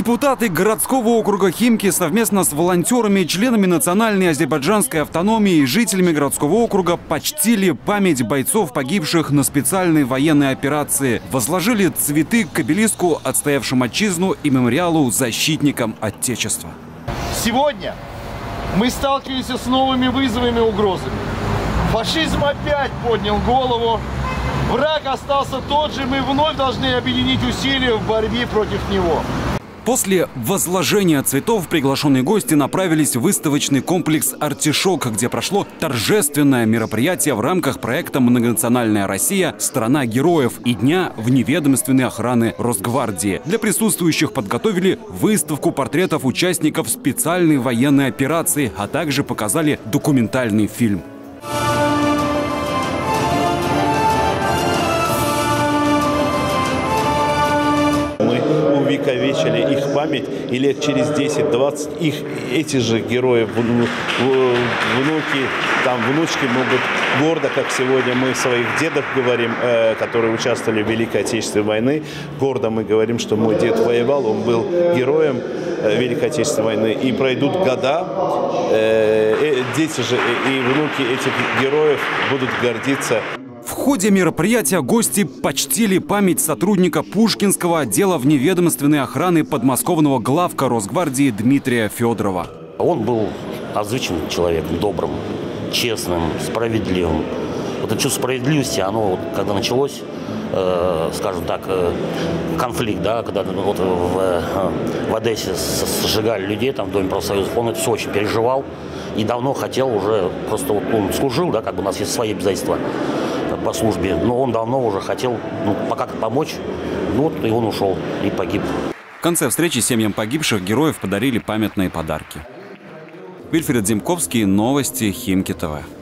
Депутаты городского округа Химки совместно с волонтерами, членами национальной азербайджанской автономии и жителями городского округа почтили память бойцов, погибших на специальной военной операции. Возложили цветы к обелиску, отстоявшим отчизну, и мемориалу защитникам Отечества. Сегодня мы сталкиваемся с новыми вызовами и угрозами. Фашизм опять поднял голову. Враг остался тот же, мы вновь должны объединить усилия в борьбе против него. После возложения цветов приглашенные гости направились в выставочный комплекс «Артишок», где прошло торжественное мероприятие в рамках проекта «Многонациональная Россия. Страна героев» и Дня вневедомственной охраны Росгвардии. Для присутствующих подготовили выставку портретов участников специальной военной операции, а также показали документальный фильм. Увековечили их память, и лет через 10-20 эти же герои, внуки, внучки могут гордо, как сегодня мы своих дедов говорим, которые участвовали в Великой Отечественной войне, гордо мы говорим, что мой дед воевал, он был героем Великой Отечественной войны, и пройдут года, дети же и внуки этих героев будут гордиться. В ходе мероприятия гости почтили память сотрудника Пушкинского отдела вневедомственной охраны подмосковного главка Росгвардии Дмитрия Федорова. Он был озвучен человеком добрым, честным, справедливым. Вот это чувство справедливости, оно, когда началось, скажем так, конфликт, да, когда вот в Одессе сжигали людей там в Доме профсоюзов, он это все очень переживал и давно хотел уже, просто вот он служил, да, как бы у нас есть свои обязательства по службе, но он давно уже хотел, пока как помочь, вот и он ушел и погиб. В конце встречи семьям погибших героев подарили памятные подарки. Вильфред Зимковский, новости Химки ТВ.